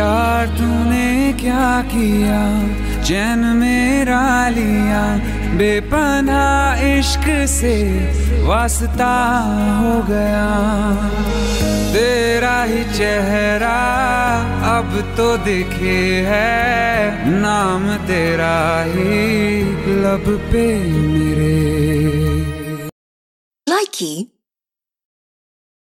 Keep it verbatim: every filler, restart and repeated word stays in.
यार तूने क्या किया, चैन मेरा लिया, बेपनाह इश्क से वास्ता हो गया। तेरा ही चेहरा अब तो दिखे है, नाम तेरा ही लब पे मेरे। Likey